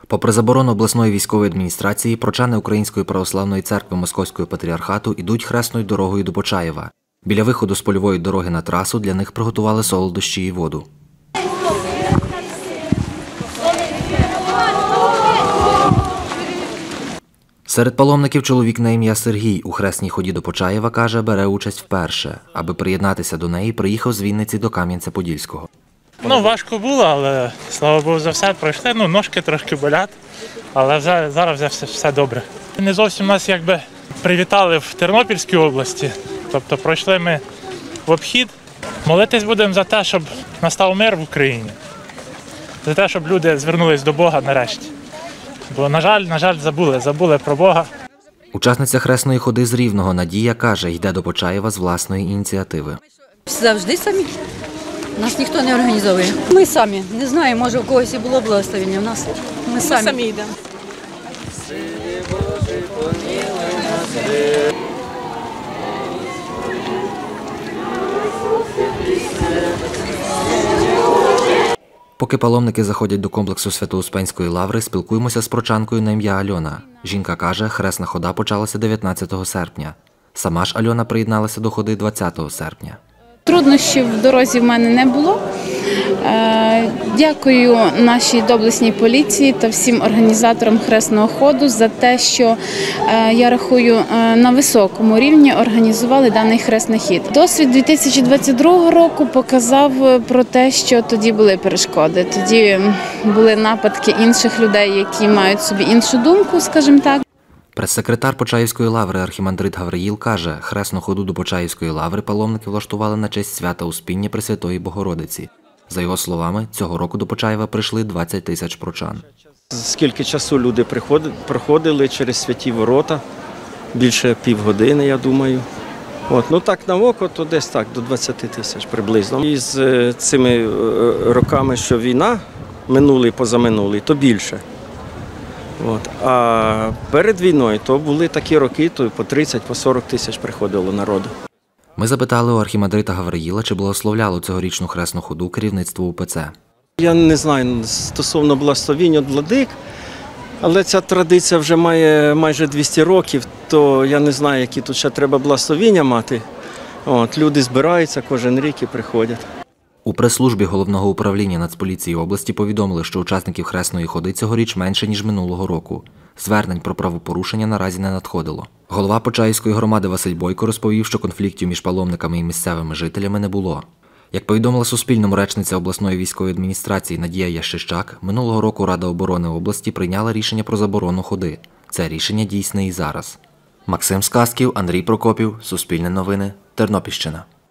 Попри заборону обласної військової адміністрації, прочани Української православної церкви Московського патріархату ідуть хресною дорогою до Почаєва. Біля виходу з польової дороги на трасу для них приготували солодощі і воду. Серед паломників чоловік на ім'я Сергій у хресній ході до Почаєва, каже, бере участь вперше. Аби приєднатися до неї, приїхав з Вінниці до Кам'янця-Подільського. Важко було, але, слава Богу, за все пройшли. Ножки трошки болять, але зараз вже все добре. Не зовсім нас привітали в Тернопільській області, тобто пройшли ми в обхід. Молитись будемо за те, щоб настав мир в Україні, за те, щоб люди звернулись до Бога нарешті. Бо, на жаль, забули про Бога. Учасниця хресної ходи з Рівного Надія каже, йде до Почаєва з власної ініціативи. Завжди самі. Нас ніхто не організовує. Ми самі. Не знаю, може у когось і було благословення. У нас ми самі йдемо. Поки паломники заходять до комплексу Свято-Успенської лаври, спілкуємося з прочанкою на ім'я Альона. Жінка каже, хресна хода почалася 19 серпня. Сама ж Альона приєдналася до ходи 20 серпня. Труднощів в дорозі в мене не було. Дякую нашій доблесній поліції та всім організаторам хресного ходу за те, що, я рахую, на високому рівні організували даний хресний хід. Досвід 2022 року показав про те, що тоді були перешкоди. Тоді були нападки інших людей, які мають собі іншу думку, скажімо так. Прес-секретар Почаївської лаври архімандрит Гавриїл каже, хресну ходу до Почаївської лаври паломники влаштували на честь свята Успіння Пресвятої Богородиці. За його словами, цього року до Почаєва прийшли 20 тисяч прочан. Скільки часу люди проходили через святі ворота, більше півгодини, я думаю. Так на око, то десь так, до 20 тисяч приблизно. І з цими роками, що війна, минулий, позаминулий, то більше. А перед війною то були такі роки, то по 30, по 40 тисяч приходило народу. Ми запитали у архімандрита Гавриїла, чи благословляло цьогорічну хресну ходу керівництво УПЦ. Я не знаю стосовно благословінь від владик, але ця традиція вже має майже 200 років, то я не знаю, які тут ще треба благословіння мати. Люди збираються кожен рік і приходять. У прес-службі Головного управління Нацполіції області повідомили, що учасників хресної ходи цьогоріч менше, ніж минулого року. Звернень про правопорушення наразі не надходило. Голова Почаївської громади Василь Бойко розповів, що конфліктів між паломниками і місцевими жителями не було. Як повідомила Суспільному речниця обласної військової адміністрації Надія Ящищак, минулого року Рада оборони області прийняла рішення про заборону ходи. Це рішення дійсне і зараз. Максим Сказків, Андрій Прокопів, Суспільне новини, Тернопільщина.